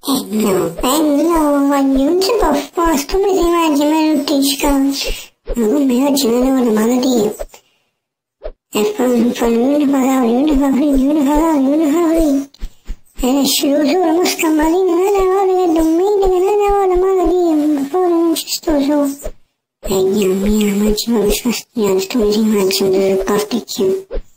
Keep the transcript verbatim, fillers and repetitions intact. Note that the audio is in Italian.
Eh no, eh no, voglio, non si può fare, come si mangia me tutti i scalci? Ma come oggi mi devo una malattia? E poi fanno uno fa cavoli, uno fa freddo, uno fa cavoli, uno fa freddo. E esce lo sole, mo scammatino, un'altra volta che domenica, un'altra volta malattia, ma poi non ci sto solo. E mia mia, ma ci va per fastidiare, sto mese in mezzo, non devo portare più.